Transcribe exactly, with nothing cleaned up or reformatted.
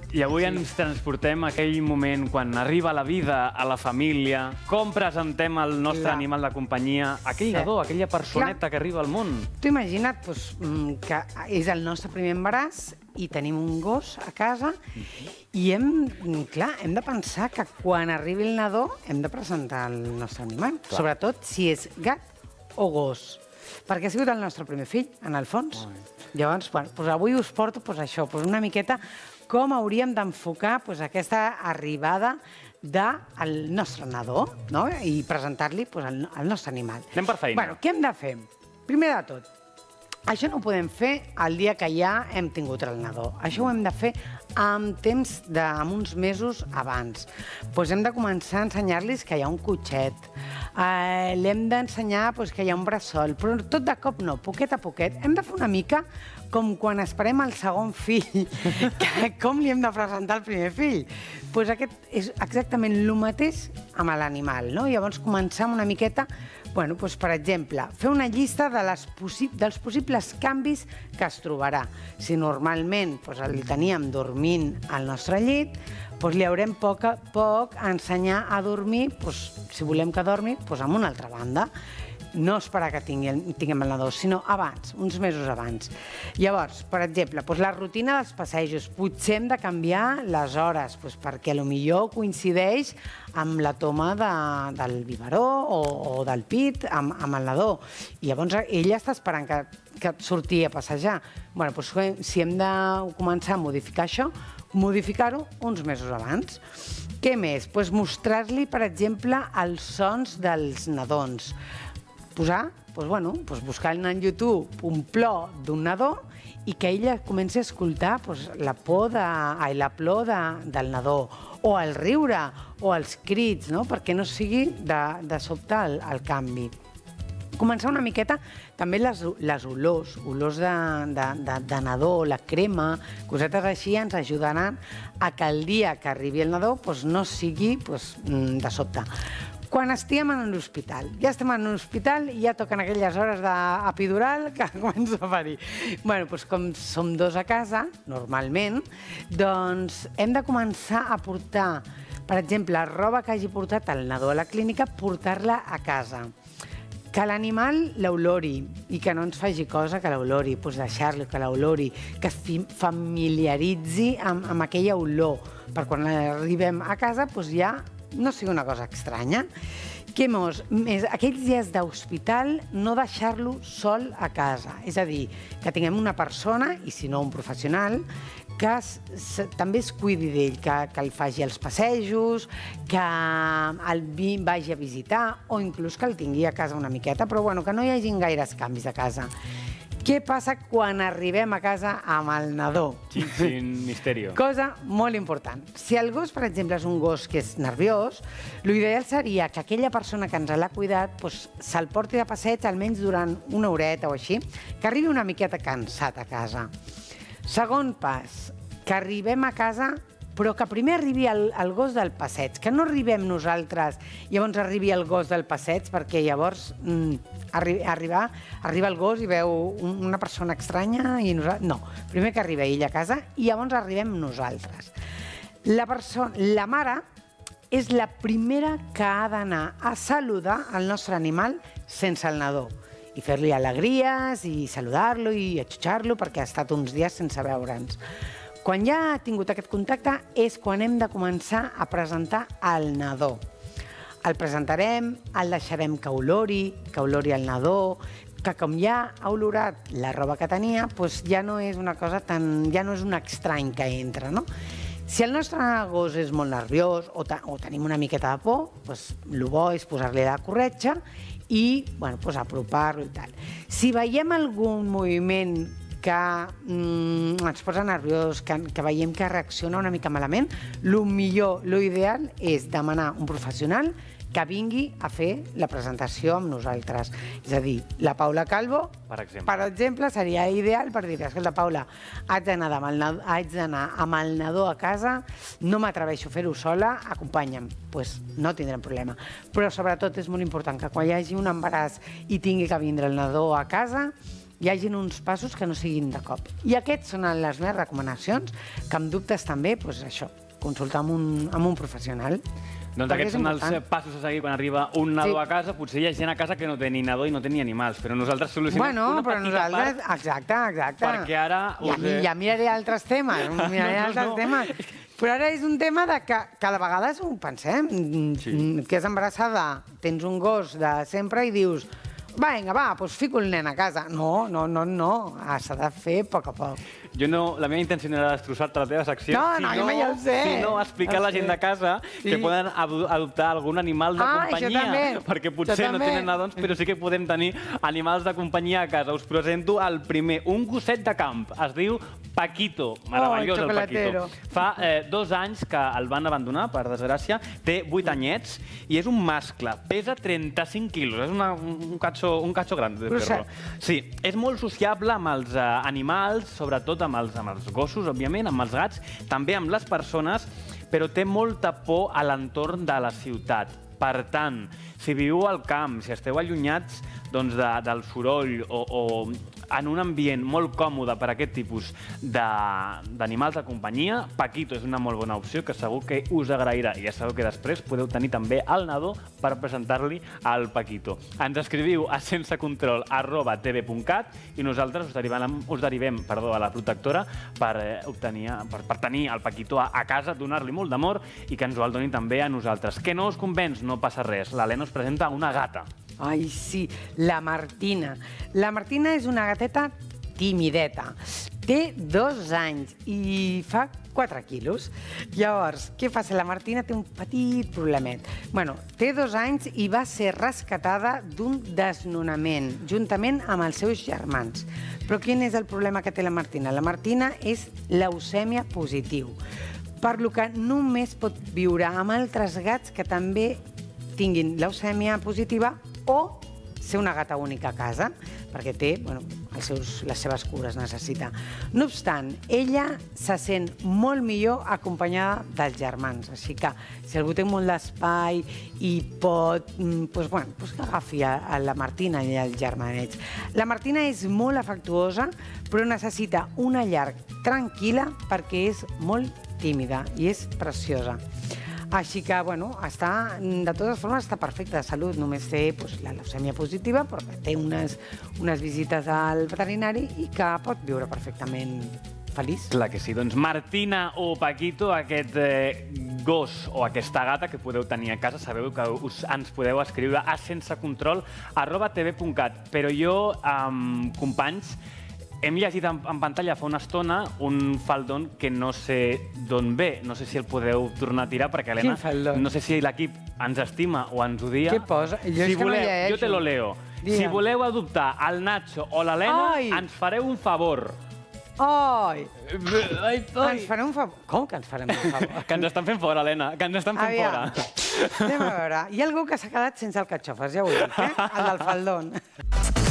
I avui ens transportem a aquell moment quan arriba la vida a la família, com presentem el nostre animal de companyia, aquell nadó, aquella personeta que arriba al món. Tu imagina't que és el nostre primer embaràs i tenim un gos a casa i hem, clar, hem de pensar que quan arribi el nadó hem de presentar el nostre animal, sobretot si és gat o gos, perquè ha sigut el nostre primer fill, en el fons. Llavors, avui us porto això, una miqueta com hauríem d'enfocar aquesta arribada del nostre nadó i presentar-li el nostre animal. Anem per feina. Què hem de fer? Primer de tot, això no ho podem fer el dia que ja hem tingut el nadó. Això ho hem de fer amb temps, amb uns mesos abans. Hem de començar a ensenyar-los que hi ha un cotxet, l'hem d'ensenyar que hi ha un bressol, però tot de cop no, poquet a poquet. Hem de fer una mica com quan esperem el segon fill, com li hem de presentar el primer fill. Doncs aquest és exactament el mateix amb l'animal. Llavors començar una miqueta, per exemple, fer una llista dels possibles canvis que es trobarà. Si normalment el teníem dormint al nostre llit, li haurem poc a poc a ensenyar a dormir, si volem que dormi, en una altra banda. No esperar que tinguem el nadó, sinó abans, uns mesos abans. Llavors, per exemple, la rutina dels passejos. Potser hem de canviar les hores, perquè potser coincideix amb la toma del biberó o del pit amb el nadó. I llavors ell està esperant que surti a passejar. Si hem de començar a modificar això, modificar-ho uns mesos abans. Què més? Mostrar-li, per exemple, els sons dels nadons. Posar, buscar en YouTube un plor d'un nadó i que ella comenci a escoltar la plor del nadó, o el riure, o els crits, perquè no sigui de sobte el canvi. Començar una miqueta també les olors, olors de nadó, la crema, cosetes així ens ajudaran a que el dia que arribi el nadó no sigui de sobte. Quan estiguem en l'hospital, ja estem en l'hospital i ja toquen aquelles hores d'epidural que començo a parir. Bé, doncs com som dos a casa, normalment, doncs hem de començar a portar, per exemple, roba que hagi portat el nadó a la clínica, portar-la a casa. Que l'animal l'olori i que no ens faci cosa que l'olori, doncs deixar-lo que l'olori, que es familiaritzi amb aquella olor, per quan arribem a casa doncs ja no sigui una cosa estranya. Què més? Aquells dies d'hospital, no deixar-lo sol a casa. És a dir, que tinguem una persona, i si no un professional, que també es cuidi d'ell, que el faci els passejos, que el vagi a visitar, o inclús que el tingui a casa una miqueta, però que no hi hagi gaires canvis a casa. Què passa quan arribem a casa amb el nadó? Quin misteri. Cosa molt important. Si el gos, per exemple, és un gos que és nerviós, l'ideal seria que aquella persona que ens l'ha cuidat se'l porti de passeig almenys durant una horeta o així, que arribi una miqueta cansat a casa. Segon pas, que arribem a casa però que primer arribi el gos del passeig, que no arribem nosaltres i llavors arribi el gos del passeig, perquè llavors arriba el gos i veu una persona estranya i nosaltres... No, primer que arriba ell a casa i llavors arribem nosaltres. La mare és la primera que ha d'anar a saludar el nostre animal sense el nadó i fer-li alegries i saludar-lo i atxutxar-lo perquè ha estat uns dies sense veure'ns. Quan ja ha tingut aquest contacte és quan hem de començar a presentar el nadó. El presentarem, el deixarem que olori, que olori el nadó, que com ja ha olorat la roba que tenia, doncs ja no és una cosa tan... ja no és un estrany que entra, no? Si el nostre gos és molt nerviós o tenim una miqueta de por, doncs el bo és posar-li la corretja i apropar-lo i tal. Si veiem algun moviment que ens posa nerviós, que veiem que reacciona una mica malament, el millor, l'ideal és demanar un professional que vingui a fer la presentació amb nosaltres. És a dir, la Paula Calvo, per exemple, seria ideal per dir, escolta, Paula, haig d'anar amb el nadó a casa, no m'atreveixo a fer-ho sola, acompanya'm. Doncs no tindrem problema. Però sobretot és molt important que quan hi hagi un embaràs i tingui que vindre el nadó a casa, hi hagin uns passos que no siguin de cop. I aquests són les meves recomanacions, que amb dubtes també, doncs això, consultar amb un, amb un professional. Doncs aquests són els passos a seguir quan arriba un nadó a casa. Potser hi ha gent a casa que no té ni nadó i no té ni animals, però nosaltres solucionem una petita part. Exacte, exacte. Perquè ara... Ja miraré altres temes, miraré altres temes. Però ara és un tema que cada vegada ho pensem. Que és embarassada, tens un gos de sempre i dius vinga, va, doncs fico el nen a casa. No, no, no, no. S'ha de fer a poc a poc. Jo no, la meva intenció no era destrossar-te la teva secció, no, no, jo ja ho sé. sinó explicar a la gent de casa que poden adoptar algun animal de companyia, perquè potser no tenen nadons, però sí que podem tenir animals de companyia a casa. Us presento el primer, un gosset de camp, es diu Paquito, meravellós el Paquito. Fa dos anys que el van abandonar, per desgràcia, té vuit anyets i és un mascle, pesa trenta-cinc quilos, és un catxo gran de perro. Sí, és molt sociable amb els animals, sobretot amb els gossos, òbviament, amb els gats, també amb les persones, però té molta por a l'entorn de la ciutat. Per tant, si viu al camp, si esteu allunyats del soroll o en un ambient molt còmode per a aquest tipus d'animals de companyia, Paquito és una molt bona opció que segur que us agrairà. I ja sabeu que després podeu tenir també el nadó per presentar-li al Paquito. Ens escriviu a sensecontrol arroba tv punt cat i nosaltres us derivem a la protectora per tenir el Paquito a casa, donar-li molt d'amor i que ens el doni també a nosaltres. Que no us convenç? No passa res. L'Helena us presenta una gata. Ai, sí, la Martina. La Martina és una gateta timideta. Té dos anys i fa quatre quilos. Llavors, què passa? La Martina té un petit problemet. Bueno, té dos anys i va ser rescatada d'un desnonament, juntament amb els seus germans. Però quin és el problema que té la Martina? La Martina és leucèmia positiu, per lo que només pot viure amb altres gats que també tinguin leucèmia positiva o ser una gata única a casa, perquè té les seves cures, necessita. No obstant, ella se sent molt millor acompanyada dels germans, així que si algú té molt d'espai i pot, doncs que agafi la Martina i els germanets. La Martina és molt afectuosa, però necessita una llar tranquil·la perquè és molt tímida i és preciosa. Així que, bueno, de totes formes està perfecta de salut, només té la leucèmia positiva, però té unes visites al veterinari i que pot viure perfectament feliç. Clar que sí. Doncs Martina o Paquito, aquest gos o aquesta gata que podeu tenir a casa, sabeu que ens podeu escriure a sensecontrol arroba tv punt cat. Però jo, companys, hem llegit en pantalla fa una estona un faldón que no sé d'on ve. No sé si el podeu tornar a tirar, perquè, Helena, no sé si l'equip ens estima o ens odia. Què posa? Jo és que no llegeixo. Jo te lo leo. Si voleu adoptar el Nacho o l'Helena, ens fareu un favor. Ai! Ens fareu un favor? Com que ens farem un favor? Que ens estan fent fora, Helena, que ens estan fent fora. Anem a veure. Hi ha algú que s'ha quedat sense el catxofes, ja ho dic, eh? El del faldón.